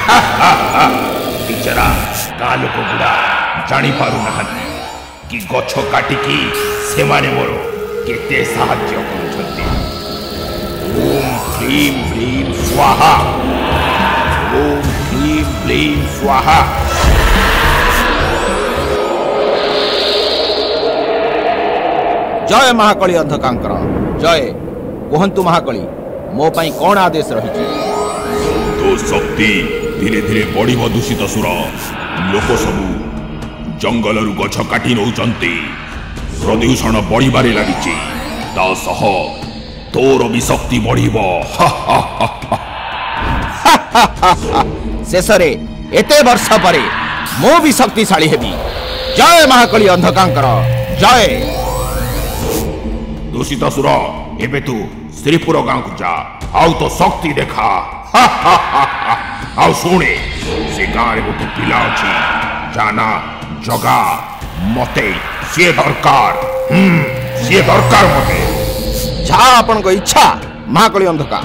बिचरा गाँ लोक गुड़ा जानी पारु नहांती कि गछ काटिकी से माने मोर केते साहाय्य करुछंती। ओम ह्रीं ह्रीं स्वाहा, ओम ह्रीं ह्रीं स्वाहा। जय महाकाली अंधकांकर जय। कहतु महाकाली मो पाई कौन आदेश रही? तो शक्ति धीरे धीरे बढ़िव दूषित सुर। लोक सबू जंगल गछ काटी नौचंती, प्रदूषण बढ़िबारे लागिची। ता सह तोर भी शक्ति बढ़िव। शेषरे एते वर्ष परे मो भी शक्तिशाली हेबी। जय महाकाली अंधकांकर जय। दूषित सुर एबे तू श्रीपुर गाँव को जा, आउ तो शक्ति देखा। आउ शुणे से गाँव रे गोटे पिला अच्छी जाना जगा मते सी दरकार। सी दरकार मते। जा आपन को इच्छा महाकाली अंधकार।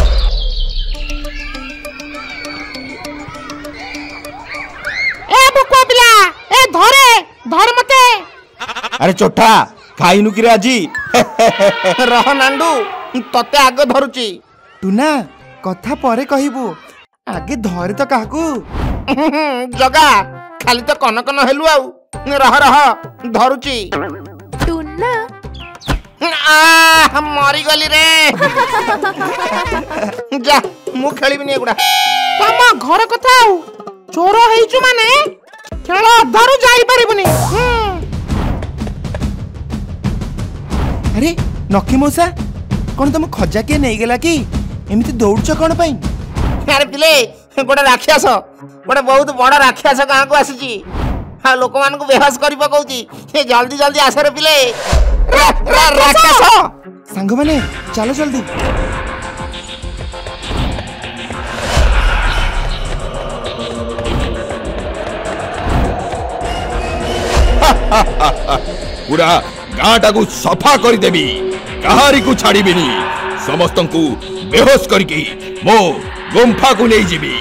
ए बुको पिला ए धर मते। अरे चोठा खाइनु कि आजी? रह नांडू तते आग धरुची। टुना कथा परे कहबू, आगे धरे तो काकू। जगा खाली तो कन कन हेलु आउ। रह धरुची। टुना मरी गली रे। जा मु खेलिबिनी एगुडा। तम घर कथा आउ चोर हेइचु माने खेल अधारु जाई परिबनी। अरे नखी मौसा कौन तुम खजा किए नहीं गला कि एमती दौड़छ कौन पाई? अरे पिले गोटे राक्षस, गोटे बहुत बड़ राक्षस गाँ को आसी। हाँ लोक मान को बेहोश कर पकाउची। जल्दी जल्दी आस रे पिले। राक्षस सांग माने चलो जल्दी। पूरा गाँटा को सफा कर देवी, कहारी को छाड़ीबिनी। समस्त को बेहोश करके मो गुंफा को नहीं जीवी।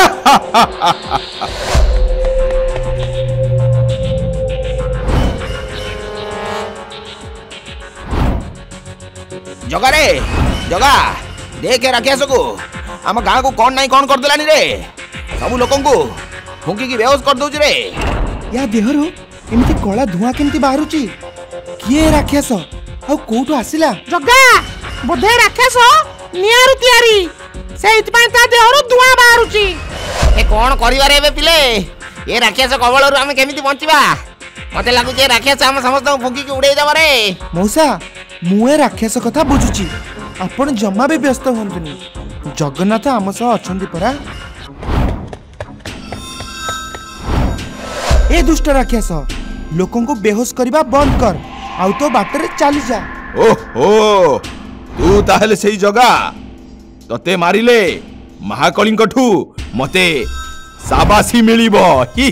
जगा रे जगा देख राक्षस को आम गाँ को कौन नहीं कौन कर देलानी रे। सब लोक को फुंकी की बेहोश कर दउछ रे। या देहरु एमती कला धुआं केमती बाहरुची? किए राक्षस आ कोठु आसिला? जगा बोधे राक्षस नियारु तियारी सेइतपय ता देहरु धुआं बाहरुची। ए कोन करिवारे एबे पिले? ए राक्षस कबळरु हम केमिति बंचिबा? मते लागु जे राक्षस हम समस्त फुंकी के उड़े जाबा रे। मौसा मुए राक्षस कथा बुझुची, आपण जम्मा भी व्यस्त होंतुनी। जगन्नाथ आम सह अछंती परा। ए दुष्ट राक्षस लोकों को बेहोश करबा बंद कर, आउ तो बाटरे चली जा। ओहो तू ताहले सही जगा तते मारिले महाकाली कठू मते साबासी मिलिबो।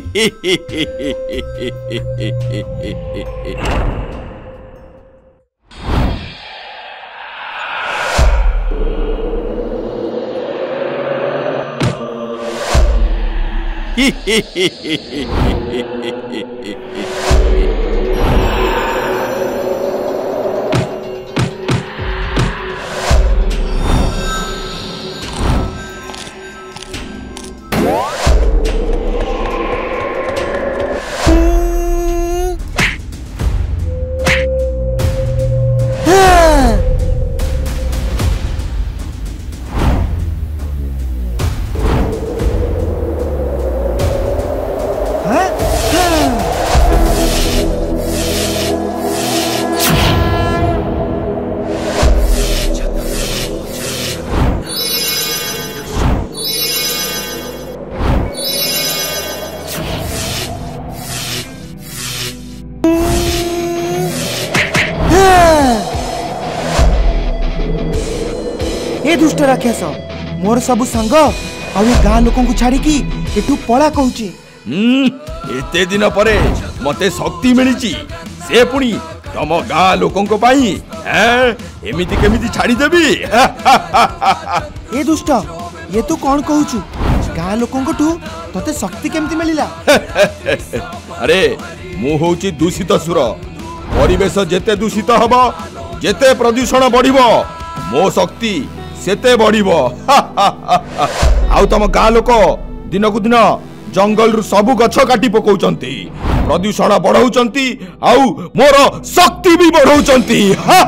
ए दुष्ट राक्षस मोर सब संग आ गाँ लोक छाड़ी एठू पला कहूची। एते दिन परे मते शक्ति मिली से पुणी तम गाँ लोकों पाई एमिति केमिति छाड़ी देबी? ए दुष्ट ये तू कौन कहूचु? गाँ लोकंठू तते शक्ति केमती मिलिला? अरे मु होची दूषित सुर। परिवेश जेते दूषित हबो, जेते प्रदूषण बढ़िबो, मो शक्ति सेते बढ़िबो। आउ तम गाँ लोक दिन को दिन जंगल रु सबु गछ काटी पकाउचंती, प्रदूषण बढ़ाउचंती, आउ मोर शक्ति भी बढ़ाउचंती।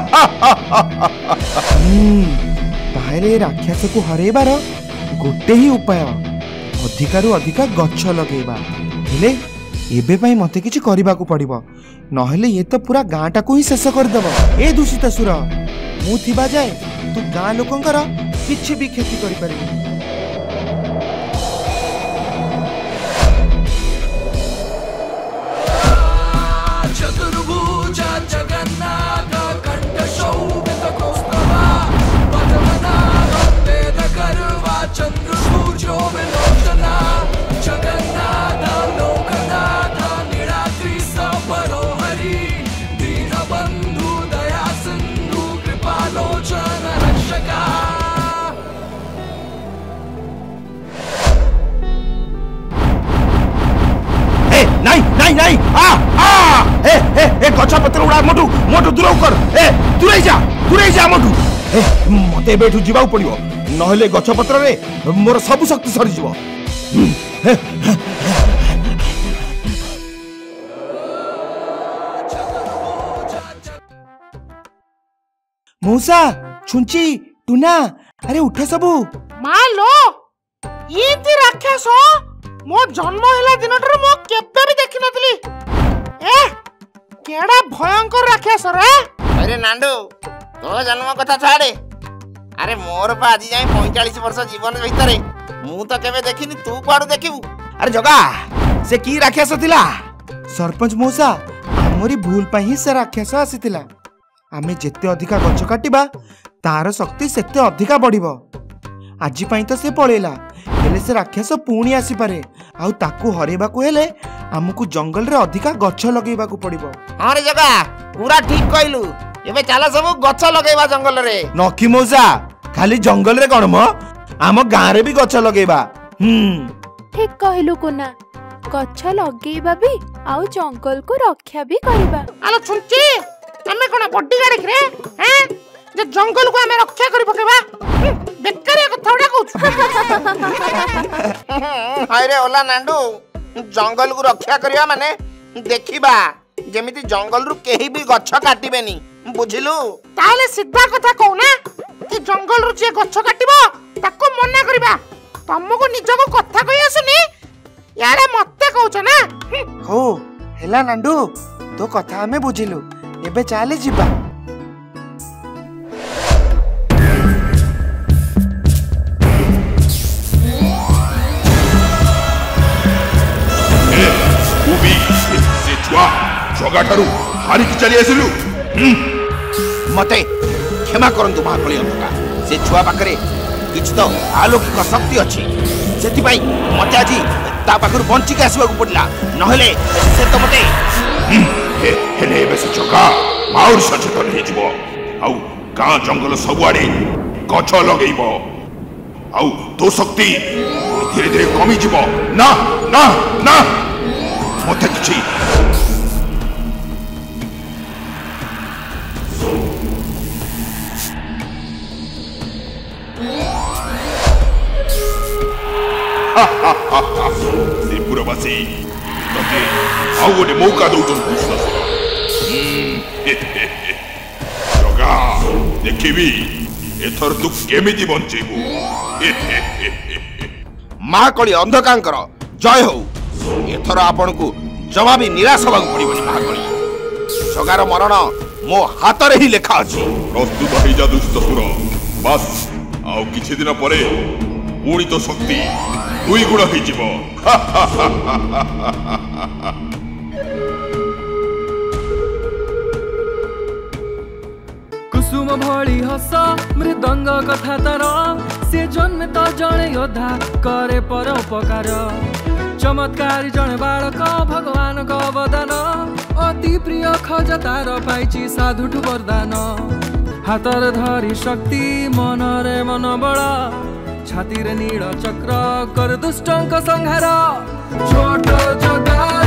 ताहेले राक्षस को हरेबार गोटे ही उपाय, अधिकारु अधिका गछ लगेबा। हेले एबे पई मते किछि करिबा को पड़िबो, नहेले ये तो पूरा गाँटा को ही शेष कर देबो। ए दूषित सुर, मु थिबा जाय तू गाँ लोकंकर किछि भी क्षति करि परिबो। नहीं ए गछ पत्र उड़ा मोटू मोटू दूर कर। दूरे जा मोटू। मते बेठू जीवा पड़िबो, नहले गछ पत्र रे मोर सब शक्ति सरी जीवो। मौसा, छुंची, टुना, अरे उठ सबू। मालो ये ती राक्षस मो जन्म होला दिन मो केबे भी देखि नथली। ए केडा भयंकर राक्षस रे। अरे नांडू तो जन्म कथा छाड़े। अरे मोर पा आज जाय 45 वर्ष जीवन भीतर मु तो केबे देखिनी, तू कोडू देखिबू? अरे जगा से की राक्षस थिला? सरपंच मौसा, हमरी भूल पई ही से राक्षस आसीतिला। आमे जेते अधिका गछ काटिबा तार शक्ति सेते अधिका बढ़िबो। आजि पई तो से पळेला, हेले से राक्षस पुणी आसी पारे। आउ ताकू हरेबा को हेले हमकु जंगल रे अधिका गछ लगेबा को पड़िबो। हां रे जगा पूरा ठीक कहलु। एबे चला सब गछ लगेबा जंगल रे। नखी मौसा, खाली जंगल रे कोन म, आम गाँ रे भी गछ लगेबा। ठीक कहलु कोना, गछ लगेबा भी आउ जंगल को रक्षा भी करबा। आलो छुंची, हमें कोना बॉडी गार्ड रे हैं जे जंगल को हमें रक्षा करि पकेबा। बेकारिया कथा उडा कहू। हाय रे ओला नांडू, जंगल को रक्षा करिया माने देखिबा जेमिति जंगल रु केही भी गछ काटिबेनी, बुझिलु? ताले सीधा कथा कहू ना कि जंगल रु जे गछ काटिबो ताको मना करिबा। तमको निजको कथा कहि आसुनी, यारे मते कहउछ ना। हो हेला नांडू, तो कथा हमें बुझिलु। एबे चाले जिबा। जगा ठारू हारी की चली आसिलु। मते क्षमा करंतु महाकली अंधका, से छुआ पाखरे किछ तो अलौकिक शक्ति अछि, सेति पई मते आजी ता पाखरु बंची के आसीबा को पड़ला, नहले से तो मते हेले बेस जगा माउर सचेतन हे जिवो। आउ गां जंगल सबुआडे गछ लगेइबो, आउ तो शक्ति धीरे धीरे कमी जिवो। ना ना ना मते किछि त्रिपुरवासी तते आउ गोटे मौका दौचन विश्वास। जगा देखिबी एथर तू केमिति बंचेबू। महाकली अंधकांकर जय हो। एथर आपण को जमा भी निराश होगा पड़िबनी। महाकली जगार मरण मो हाथ रे ही लेखा अछि। प्रस्तुत हो जा दुष्ट सुर, बस आउ किछि दिन परे पुणी तो शक्ति 2 गुण हो जिवो। कुसुम भଳି हस मृदंग कथा तर, से जन्मे तो जणे योद्धा करे परोपकार। चमत्कारी जणे बालक भगवान को अवदान, अति प्रिय खज तार पाइछि साधुठु वरदान। हातर धरी शक्ति मनरे मन बल, छाती रे नील चक्र कर दुष्टंक संहार छोट जगह